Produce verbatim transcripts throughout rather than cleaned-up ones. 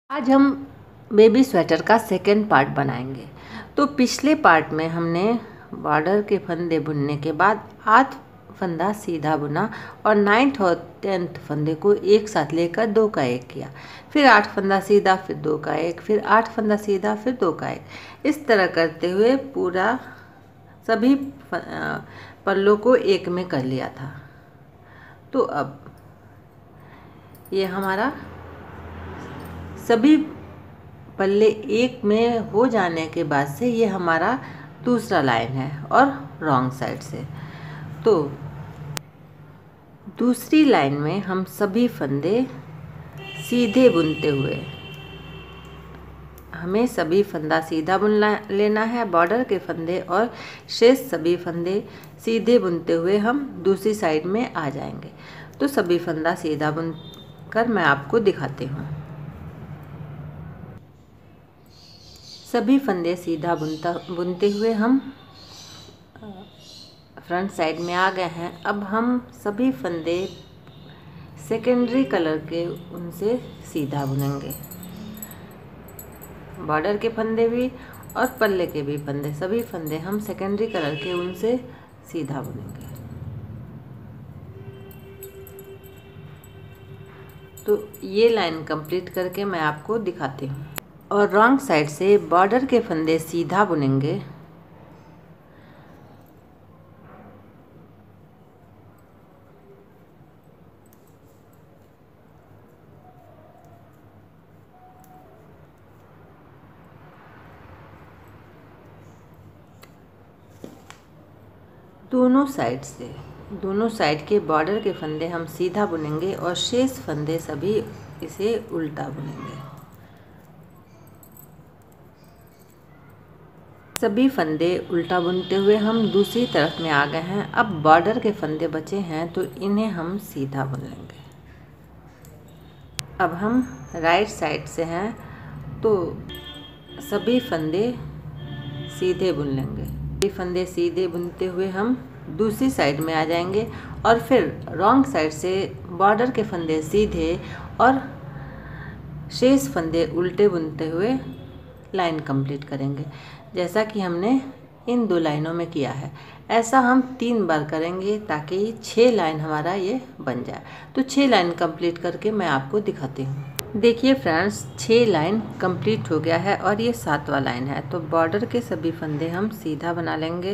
आज हम baby sweater का सेकेंड पार्ट बनाएंगे। तो पिछले पार्ट में हमने बॉर्डर के फंदे बुनने के बाद आठ फंदा सीधा बुना और नाइन्थ और टेंथ फंदे को एक साथ लेकर दो का एक किया। फिर आठ फंदा सीधा, फिर दो का एक, फिर आठ फंदा सीधा, फिर दो का एक। इस तरह करते हुए पूरा सभी पल्लों को एक में कर लिया था। तो अब ये हमारा सभी पल्ले एक में हो जाने के बाद से ये हमारा दूसरा लाइन है और रॉन्ग साइड से। तो दूसरी लाइन में हम सभी फंदे सीधे बुनते हुए, हमें सभी फंदा सीधा बुन लेना है बॉर्डर के फंदे, और शेष सभी फंदे सीधे बुनते हुए हम दूसरी साइड में आ जाएंगे। तो सभी फंदा सीधा बुन कर मैं आपको दिखाती हूँ। सभी फंदे सीधा बुनता बुनते हुए हम फ्रंट साइड में आ गए हैं। अब हम सभी फंदे सेकेंडरी कलर के उनसे सीधा बुनेंगे, बॉर्डर के फंदे भी और पल्ले के भी फंदे, सभी फंदे हम सेकेंडरी कलर के उनसे सीधा बुनेंगे। तो ये लाइन कंप्लीट करके मैं आपको दिखाती हूँ। और रॉन्ग साइड से बॉर्डर के फंदे सीधा बुनेंगे, दोनों साइड से दोनों साइड के बॉर्डर के फंदे हम सीधा बुनेंगे और शेष फंदे सभी इसे उल्टा बुनेंगे। सभी फंदे उल्टा बुनते हुए हम दूसरी तरफ में आ गए हैं। अब बॉर्डर के फंदे बचे हैं तो इन्हें हम सीधा बुन लेंगे। अब हम राइट साइड से हैं तो सभी फंदे सीधे बुन लेंगे। सभी फंदे सीधे बुनते हुए हम दूसरी साइड में आ जाएंगे और फिर रॉन्ग साइड से बॉर्डर के फंदे सीधे और शेष फंदे उल्टे बुनते हुए लाइन कंप्लीट करेंगे, जैसा कि हमने इन दो लाइनों में किया है। ऐसा हम तीन बार करेंगे ताकि छः लाइन हमारा ये बन जाए। तो छः लाइन कंप्लीट करके मैं आपको दिखाती हूँ। देखिए फ्रेंड्स, छः लाइन कंप्लीट हो गया है और ये सातवां लाइन है। तो बॉर्डर के सभी फंदे हम सीधा बना लेंगे।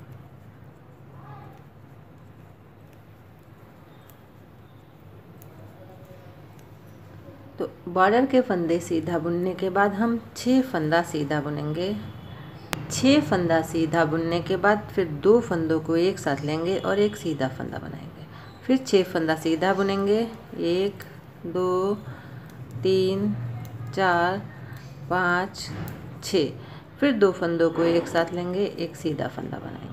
तो बॉर्डर के फंदे सीधा बुनने के बाद हम छः फंदा सीधा बुनेंगे। छः फंदा सीधा बुनने के बाद फिर दो फंदों को एक साथ लेंगे और एक सीधा फंदा बनाएंगे। फिर छः फंदा सीधा बुनेंगे, एक, दो, तीन, चार, पाँच, छः। फिर दो फंदों को एक साथ लेंगे, एक सीधा फंदा बनाएंगे।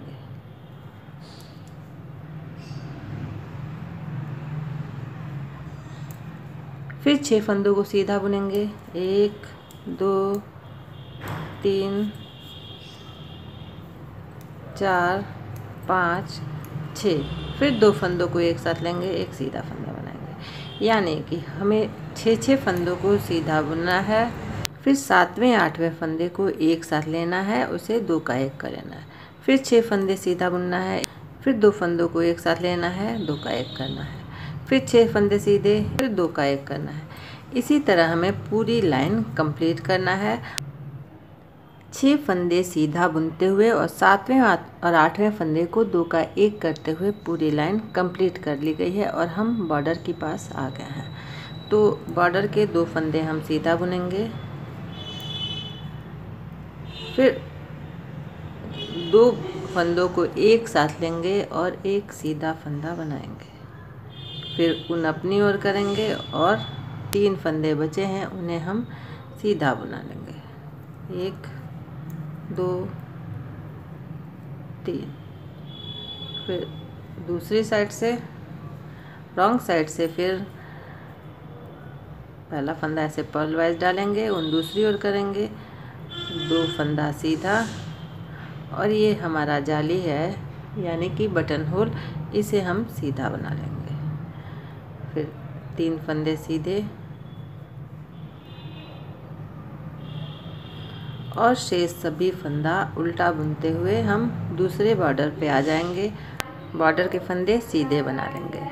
फिर छः फंदों को सीधा बुनेंगे, एक, दो, तीन, चार, पाँच, छः। फिर दो फंदों को एक साथ लेंगे, एक सीधा फंदा बनाएंगे। यानी कि हमें छः छः फंदों को सीधा बुनना है। फिर सातवें आठवें फंदे को एक साथ लेना है, उसे दो का एक कर लेना है। फिर छः फंदे सीधा बुनना है, फिर दो फंदों को एक साथ लेना है, दो का एक करना है। फिर छः फंदे सीधे, फिर दो का एक करना है। इसी तरह हमें पूरी लाइन कंप्लीट करना है। छः फंदे सीधा बुनते हुए और सातवें और आठवें फंदे को दो का एक करते हुए पूरी लाइन कंप्लीट कर ली गई है और हम बॉर्डर के पास आ गए हैं। तो बॉर्डर के दो फंदे हम सीधा बुनेंगे, फिर दो फंदों को एक साथ लेंगे और एक सीधा फंदा बनाएंगे। फिर उन अपनी ओर करेंगे और तीन फंदे बचे हैं उन्हें हम सीधा बुना लेंगे, एक, दो, तीन। फिर दूसरी साइड से, रॉन्ग साइड से फिर पहला फंदा ऐसे पर्ल वाइज डालेंगे, उन दूसरी ओर करेंगे, दो फंदा सीधा, और ये हमारा जाली है यानी कि बटन होल, इसे हम सीधा बना लेंगे। फिर तीन फंदे सीधे, और शेष सभी फंदा उल्टा बुनते हुए हम दूसरे बॉर्डर पे आ जाएंगे। बॉर्डर के फंदे सीधे बना लेंगे।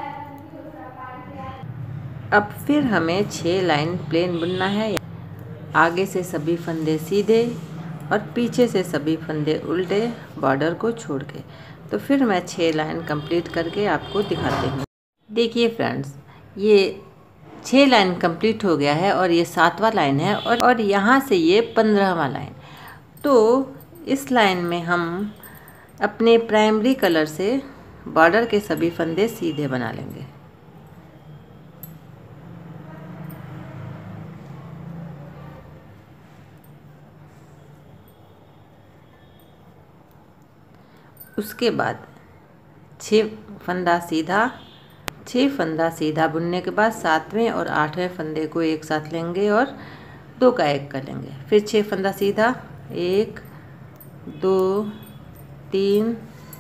अब फिर हमें छः लाइन प्लेन बुनना है। आगे से सभी फंदे सीधे और पीछे से सभी फंदे उल्टे बॉर्डर को छोड़ के। तो फिर मैं छः लाइन कंप्लीट करके आपको दिखाती हूँ। देखिए फ्रेंड्स, ये छः लाइन कंप्लीट हो गया है और ये सातवां लाइन है और और यहाँ से ये पंद्रहवां लाइन। तो इस लाइन में हम अपने प्राइमरी कलर से बॉर्डर के सभी फंदे सीधे बना लेंगे। उसके बाद छः फंदा सीधा छः फंदा सीधा बुनने के बाद सातवें और आठवें फंदे को एक साथ लेंगे और दो का एक कर लेंगे। फिर छः फंदा सीधा, एक दो तीन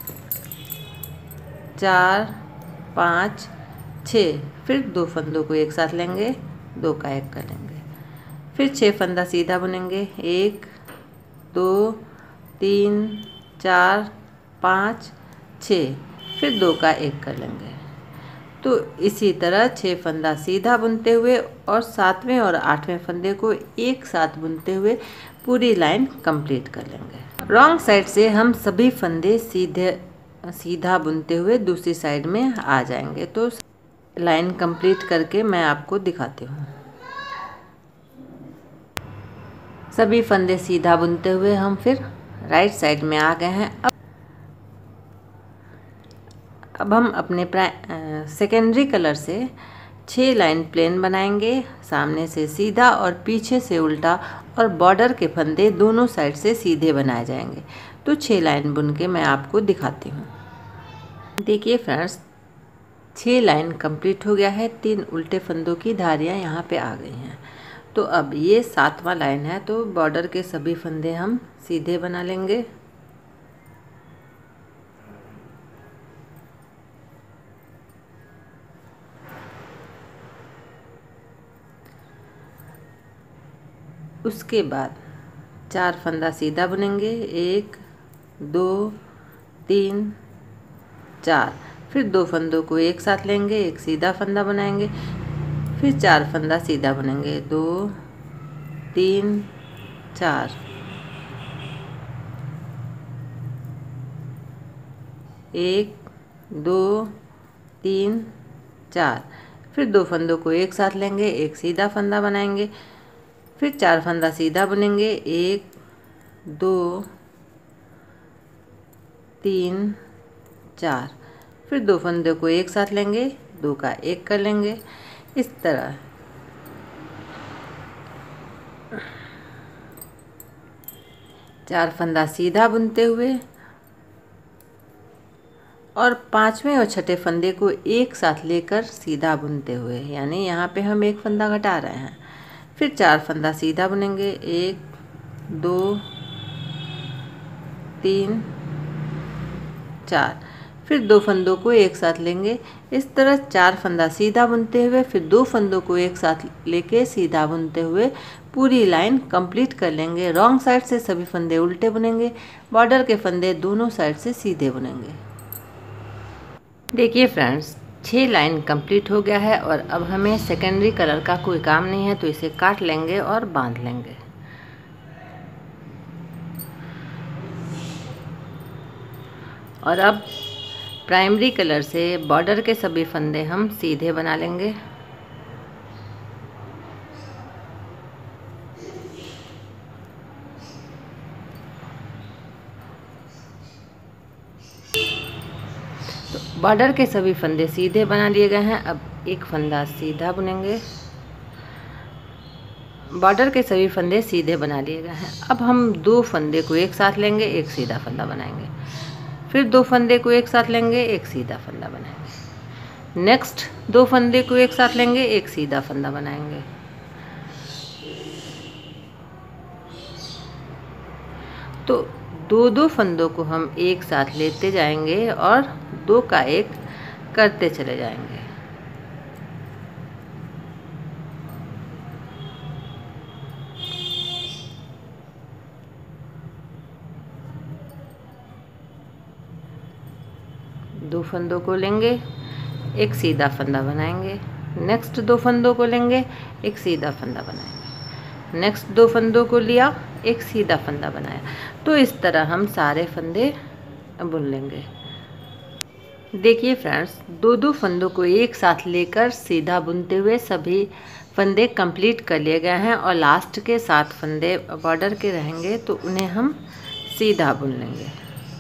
चार पाँच छः। फिर दो फंदों को एक साथ लेंगे, दो का एक कर लेंगे। फिर छः फंदा सीधा बुनेंगे, एक दो तीन चार पाँच छः। फिर दो का एक कर लेंगे। तो इसी तरह छः फंदा सीधा बुनते हुए और सातवें और आठवें फंदे को एक साथ बुनते हुए पूरी लाइन कंप्लीट कर लेंगे। रॉन्ग साइड से हम सभी फंदे सीधे सीधा बुनते हुए दूसरी साइड में आ जाएंगे। तो लाइन कंप्लीट करके मैं आपको दिखाती हूँ। सभी फंदे सीधा बुनते हुए हम फिर राइट साइड में आ गए हैं। अब अब हम अपने सेकेंडरी कलर से छः लाइन प्लेन बनाएंगे, सामने से सीधा और पीछे से उल्टा, और बॉर्डर के फंदे दोनों साइड से सीधे बनाए जाएंगे। तो छः लाइन बुन के मैं आपको दिखाती हूँ। देखिए फ्रेंड्स, छः लाइन कंप्लीट हो गया है। तीन उल्टे फंदों की धारियाँ यहाँ पे आ गई हैं। तो अब ये सातवां लाइन है, तो बॉर्डर के सभी फंदे हम सीधे बना लेंगे। उसके बाद चार फंदा सीधा बुनेंगे, एक दो तीन चार। फिर दो फंदों को एक साथ लेंगे, एक सीधा फंदा बनाएंगे। फिर चार फंदा सीधा बुनेंगे, दो तीन चार। एक दो तीन चार। फिर दो फंदों को एक साथ लेंगे, एक सीधा फंदा बनाएंगे। फिर चार फंदा सीधा बुनेंगे, एक दो तीन चार। फिर दो फंदे को एक साथ लेंगे, दो का एक कर लेंगे। इस तरह चार फंदा सीधा बुनते हुए और पांचवें और छठे फंदे को एक साथ लेकर सीधा बुनते हुए, यानी यहाँ पे हम एक फंदा घटा रहे हैं। फिर चार फंदा सीधा बुनेंगे, एक दो तीन चार। फिर दो फंदों को एक साथ लेंगे। इस तरह चार फंदा सीधा बुनते हुए फिर दो फंदों को एक साथ लेके सीधा बुनते हुए पूरी लाइन कंप्लीट कर लेंगे। रॉन्ग साइड से सभी फंदे उल्टे बुनेंगे, बॉर्डर के फंदे दोनों साइड से सीधे बुनेंगे। देखिए फ्रेंड्स, छः लाइन कंप्लीट हो गया है और अब हमें सेकेंडरी कलर का कोई काम नहीं है, तो इसे काट लेंगे और बांध लेंगे। और अब प्राइमरी कलर से बॉर्डर के सभी फंदे हम सीधे बना लेंगे। तो बॉर्डर के सभी फंदे सीधे बना लिए गए हैं। अब एक फंदा सीधा बुनेंगे। बॉर्डर के सभी फंदे सीधे बना लिए गए हैं। अब हम दो फंदे को एक साथ लेंगे, एक सीधा फंदा बनाएंगे। फिर दो फंदे को एक साथ लेंगे, एक सीधा फंदा बनाएंगे। नेक्स्ट दो फंदे को एक साथ लेंगे, एक सीधा फंदा बनाएंगे। तो दो दो फंदों को हम एक साथ लेते जाएंगे और दो का एक करते चले जाएंगे। दो फंदों को लेंगे, एक सीधा फंदा बनाएंगे। नेक्स्ट दो फंदों को लेंगे, एक सीधा फंदा बनाएंगे। नेक्स्ट दो फंदों को लिया, एक सीधा फंदा बनाया। तो इस तरह हम सारे फंदे बुन लेंगे। देखिए फ्रेंड्स, दो दो फंदों को एक साथ लेकर सीधा बुनते हुए सभी फंदे कंप्लीट कर लिए गए हैं और लास्ट के सात फंदे बॉर्डर के रहेंगे तो उन्हें हम सीधा बुन लेंगे।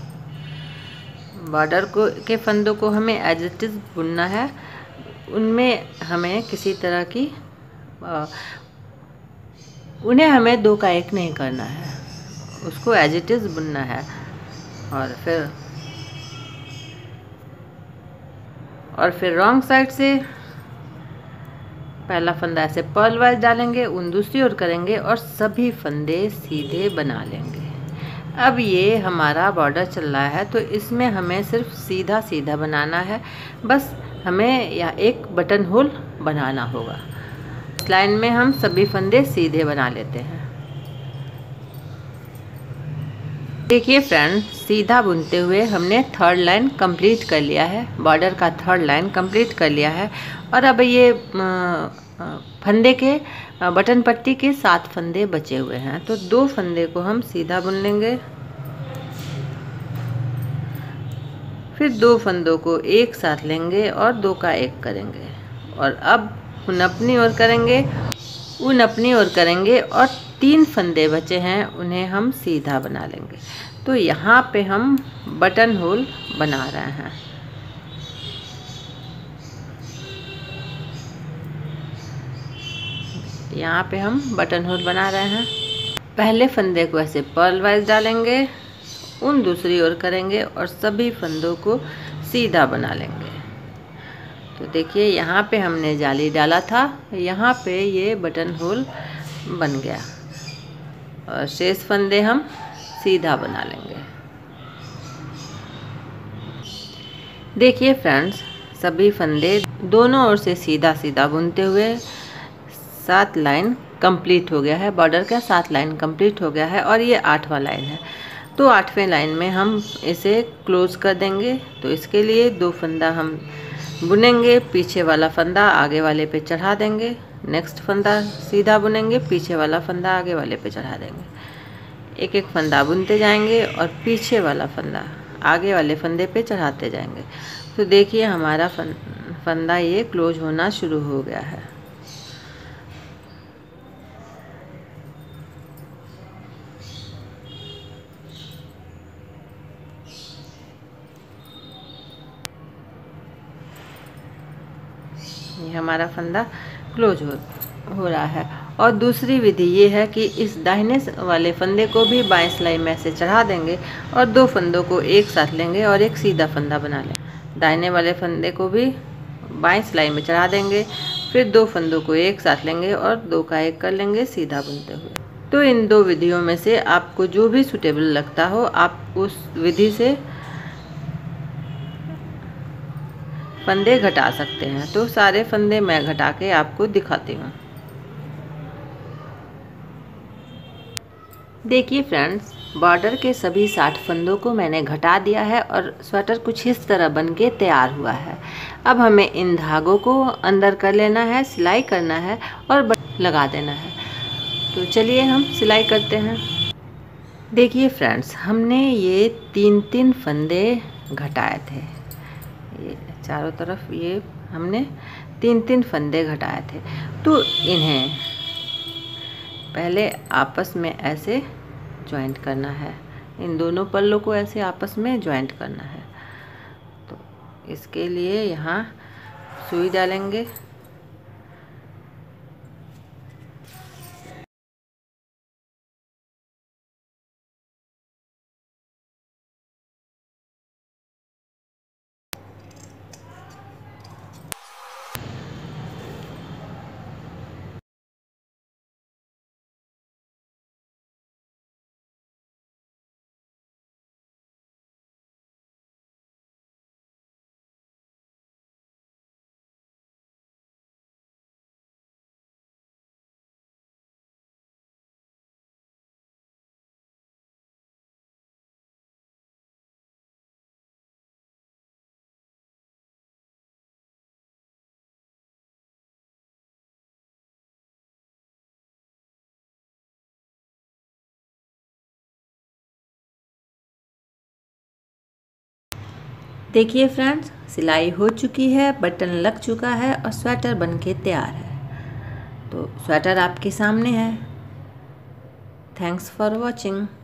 बॉर्डर को के फंदों को हमें एज इट इज़ बुनना है, उनमें हमें किसी तरह की आ, उन्हें हमें दो का एक नहीं करना है, उसको एज इट इज़ बुनना है। और फिर और फिर रॉन्ग साइड से पहला फंदा ऐसे पर्ल वाइज डालेंगे, उन दूसरी ओर करेंगे और सभी फंदे सीधे बना लेंगे। अब ये हमारा बॉर्डर चल रहा है तो इसमें हमें सिर्फ सीधा सीधा बनाना है, बस हमें या एक बटन होल बनाना होगा। इस लाइन में हम सभी फंदे सीधे बना लेते हैं। देखिए फ्रेंड, सीधा बुनते हुए हमने थर्ड लाइन कंप्लीट कर लिया है, बॉर्डर का थर्ड लाइन कंप्लीट कर लिया है। और अब ये फंदे के बटन पट्टी के सात फंदे बचे हुए हैं, तो दो फंदे को हम सीधा बुन लेंगे, फिर दो फंदों को एक साथ लेंगे और दो का एक करेंगे। और अब उन अपनी ओर करेंगे उन अपनी ओर करेंगे और तीन फंदे बचे हैं उन्हें हम सीधा बना लेंगे। तो यहाँ पे हम बटन होल बना रहे हैं। यहाँ पे हम बटन होल बना रहे हैं। पहले फंदे को ऐसे पर्ल वाइज डालेंगे, उन दूसरी ओर करेंगे और सभी फंदों को सीधा बना लेंगे। तो देखिए यहाँ पे हमने जाली डाला था, यहाँ पे ये बटन होल बन गया और शेष फंदे हम सीधा बना लेंगे। देखिए फ्रेंड्स, सभी फंदे दोनों ओर से सीधा सीधा बुनते हुए सात लाइन कंप्लीट हो गया है, बॉर्डर का सात लाइन कंप्लीट हो गया है और ये आठवां लाइन है। तो आठवें लाइन में हम इसे क्लोज कर देंगे। तो इसके लिए दो फंदा हम बुनेंगे, पीछे वाला फंदा आगे वाले पे चढ़ा देंगे। नेक्स्ट फंदा सीधा बुनेंगे, पीछे वाला फंदा आगे वाले पे चढ़ा देंगे। एक एक फंदा बुनते जाएंगे और पीछे वाला फंदा आगे वाले फंदे पे चढ़ाते जाएंगे। तो देखिए हमारा फंदा ये क्लोज होना शुरू हो गया है। ये हमारा फंदा क्लोज हो हो रहा है। और दूसरी विधि ये है कि इस दाहिने वाले फंदे को भी बाएं सिलाई में से चढ़ा देंगे और दो फंदों को एक साथ लेंगे और एक सीधा फंदा बना लेंगे। दाहिने वाले फंदे को भी बाएं सिलाई में चढ़ा देंगे, फिर दो फंदों को एक साथ लेंगे और दो का एक कर लेंगे सीधा बुनते हुए। तो इन दो विधियों में से आपको जो भी सूटेबल लगता हो आप उस विधि से फंदे घटा सकते हैं। तो सारे फंदे मैं घटा के आपको दिखाती हूँ। देखिए फ्रेंड्स, बॉर्डर के सभी साठ फंदों को मैंने घटा दिया है और स्वेटर कुछ इस तरह बन के तैयार हुआ है। अब हमें इन धागों को अंदर कर लेना है, सिलाई करना है और बटन लगा देना है। तो चलिए हम सिलाई करते हैं। देखिए फ्रेंड्स, हमने ये तीन तीन फंदे घटाए थे, ये चारों तरफ ये हमने तीन तीन फंदे घटाए थे। तो इन्हें पहले आपस में ऐसे जॉइंट करना है, इन दोनों पल्लों को ऐसे आपस में जॉइंट करना है। तो इसके लिए यहाँ सुई डालेंगे। देखिए फ्रेंड्स, सिलाई हो चुकी है, बटन लग चुका है और स्वेटर बनके तैयार है। तो स्वेटर आपके सामने है। Thanks for watching.